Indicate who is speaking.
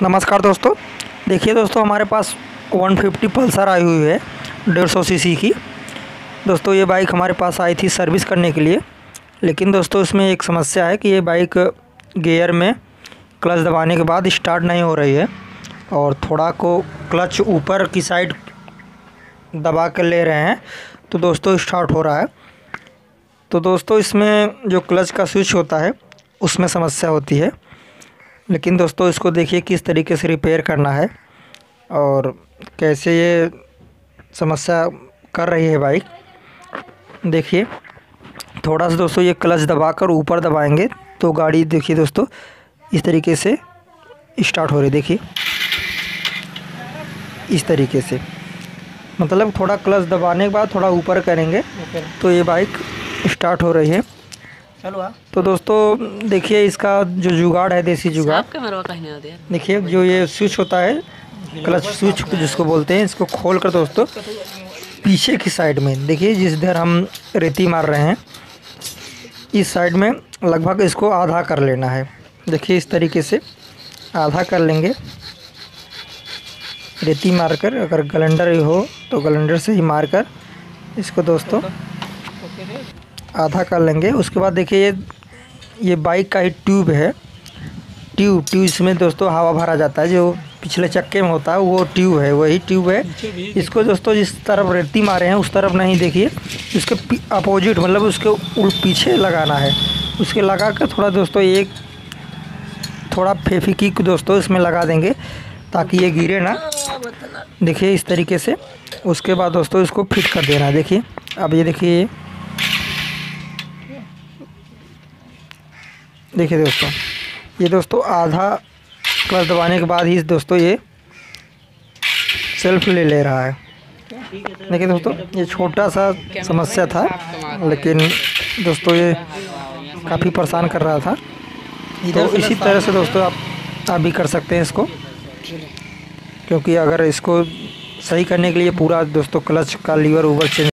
Speaker 1: नमस्कार दोस्तों। देखिए दोस्तों, हमारे पास 150 पल्सर आई हुई है 150 सीसी की। दोस्तों ये बाइक हमारे पास आई थी सर्विस करने के लिए, लेकिन दोस्तों इसमें एक समस्या है कि ये बाइक गियर में क्लच दबाने के बाद स्टार्ट नहीं हो रही है और थोड़ा को क्लच ऊपर की साइड दबा कर ले रहे हैं तो दोस्तों स्टार्ट हो रहा है। तो दोस्तों इसमें जो क्लच का स्विच होता है उसमें समस्या होती है, लेकिन दोस्तों इसको देखिए किस तरीके से रिपेयर करना है और कैसे ये समस्या कर रही है बाइक। देखिए थोड़ा सा दोस्तों ये क्लच दबाकर ऊपर दबाएंगे तो गाड़ी देखिए दोस्तों इस तरीके से स्टार्ट हो रही है। देखिए इस तरीके से, मतलब थोड़ा क्लच दबाने के बाद थोड़ा ऊपर करेंगे तो ये बाइक स्टार्ट हो रही है। चलो तो दोस्तों देखिए इसका जो जुगाड़ है, देसी जुगाड़, देखिए जो ये स्विच होता है क्लच स्विच जिसको बोलते हैं, इसको खोल कर दोस्तों पीछे की साइड में देखिए जिधर हम रेती मार रहे हैं इस साइड में लगभग इसको आधा कर लेना है। देखिए इस तरीके से आधा कर लेंगे रेती मारकर, अगर गलेंडर हो तो गलेंडर से ही मारकर इसको दोस्तों आधा कर लेंगे। उसके बाद देखिए ये बाइक का ही ट्यूब है, ट्यूब इसमें दोस्तों हवा भरा जाता है, जो पिछले चक्के में होता है वो ट्यूब है, वही ट्यूब है। इसको दोस्तों जिस तरफ रेती मारे हैं उस तरफ नहीं, देखिए उसके अपोजिट मतलब उसके पीछे लगाना है। उसके लगा कर थोड़ा दोस्तों एक थोड़ा फेविक्विक दोस्तों इसमें लगा देंगे ताकि ये गिरे ना। देखिए इस तरीके से। उसके बाद दोस्तों इसको फिट कर देना है। देखिए अब ये देखिए दोस्तों, ये दोस्तों आधा क्लच दबाने के बाद ही दोस्तों ये सेल्फ ले रहा है। देखिए दोस्तों ये छोटा सा समस्या था, लेकिन दोस्तों ये काफ़ी परेशान कर रहा था। तो इसी तरह से दोस्तों आप भी कर सकते हैं इसको, क्योंकि अगर इसको सही करने के लिए पूरा दोस्तों क्लच का लीवर चेंज